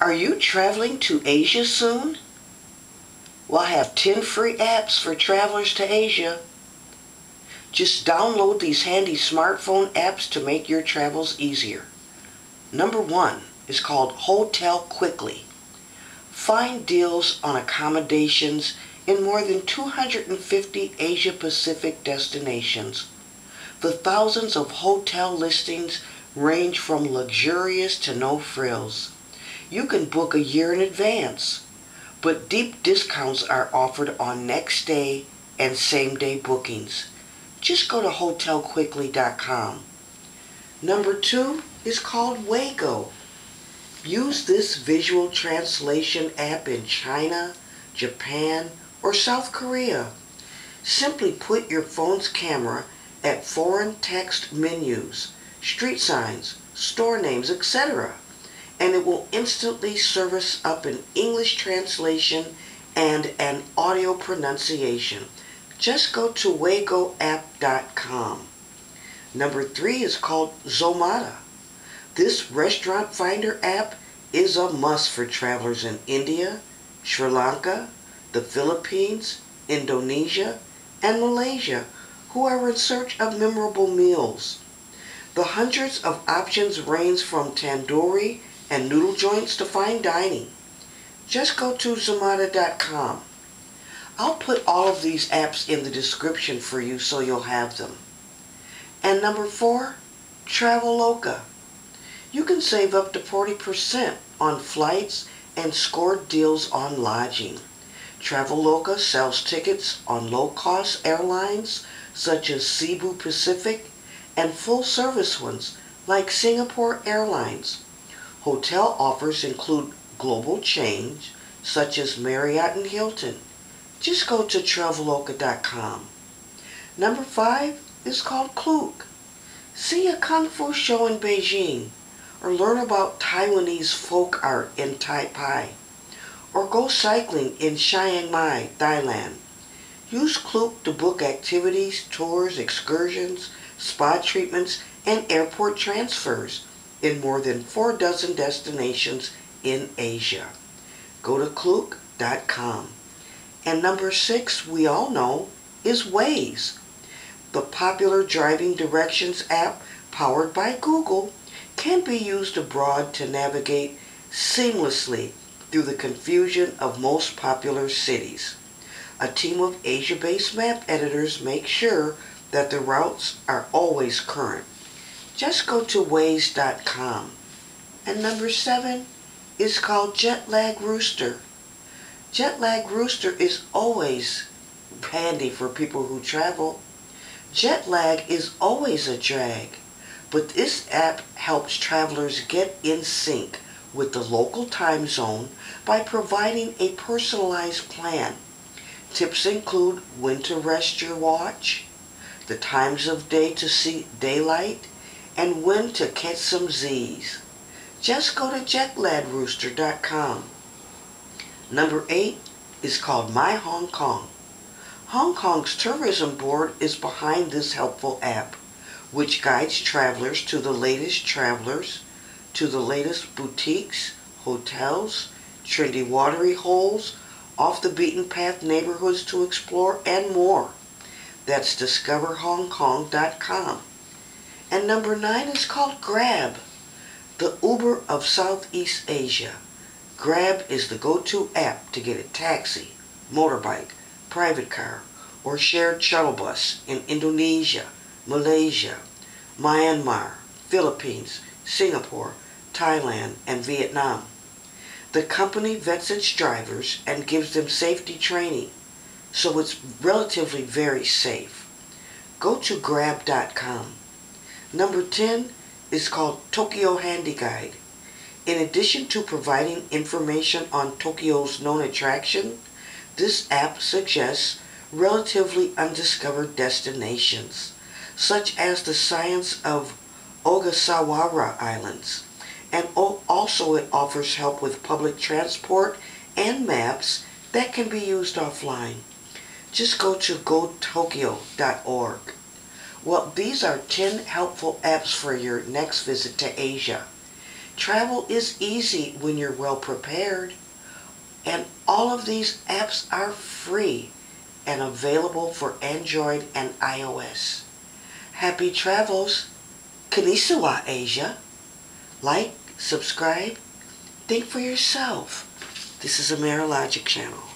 Are you traveling to Asia soon? Well, I have 10 free apps for travelers to Asia. Just download these handy smartphone apps to make your travels easier. Number 1 is called Hotel Quickly. Find deals on accommodations in more than 250 Asia-Pacific destinations. The thousands of hotel listings range from luxurious to no frills. You can book a year in advance, but deep discounts are offered on next day and same day bookings. Just go to hotelquickly.com. Number 2 is called Waygo. Use this visual translation app in China, Japan, or South Korea. Simply put your phone's camera at foreign text menus, street signs, store names, etc., and it will instantly service up an English translation and an audio pronunciation. Just go to waygoapp.com. Number 3 is called Zomato. This restaurant finder app is a must for travelers in India, Sri Lanka, the Philippines, Indonesia, and Malaysia who are in search of memorable meals. The hundreds of options range from tandoori and noodle joints to fine dining. Just go to Zomato.com. I'll put all of these apps in the description for you so you'll have them. And number 4, Traveloka. You can save up to 40% on flights and score deals on lodging. Traveloka sells tickets on low-cost airlines such as Cebu Pacific and full-service ones like Singapore Airlines. Hotel offers include global chains such as Marriott and Hilton. Just go to Traveloka.com. Number 5 is called Klook. See a kung fu show in Beijing, or learn about Taiwanese folk art in Taipei, or go cycling in Chiang Mai, Thailand. Use Klook to book activities, tours, excursions, spa treatments, and airport transfers in more than 4 dozen destinations in Asia. Go to Klook.com. And number 6, we all know, is Waze. The popular driving directions app powered by Google can be used abroad to navigate seamlessly through the confusion of most popular cities. A team of Asia-based map editors make sure that the routes are always current. Just go to Waze.com. And number 7 is called Jetlag Rooster. Jetlag Rooster is always handy for people who travel. Jet lag is always a drag, but this app helps travelers get in sync with the local time zone by providing a personalized plan. Tips include when to rest your watch, the times of day to see daylight, and when to catch some Z's. Just go to jetlagrooster.com. Number 8 is called My Hong Kong. Hong Kong's tourism board is behind this helpful app, which guides travelers to the latest boutiques, hotels, trendy watery holes, off the beaten path neighborhoods to explore, and more. That's discoverhongkong.com. And number 9 is called Grab, the Uber of Southeast Asia. Grab is the go-to app to get a taxi, motorbike, private car, or shared shuttle bus in Indonesia, Malaysia, Myanmar, Philippines, Singapore, Thailand, and Vietnam. The company vets its drivers and gives them safety training, so it's relatively very safe. Go to grab.com. Number 10 is called Tokyo Handy Guide. In addition to providing information on Tokyo's known attraction, this app suggests relatively undiscovered destinations, such as the science of Ogasawara Islands, and also it offers help with public transport and maps that can be used offline. Just go to gotokyo.org. Well, these are 10 helpful apps for your next visit to Asia. Travel is easy when you're well prepared. And all of these apps are free and available for Android and iOS. Happy travels! Konnichiwa, Asia. Like, subscribe, think for yourself. This is a Marrilogic channel.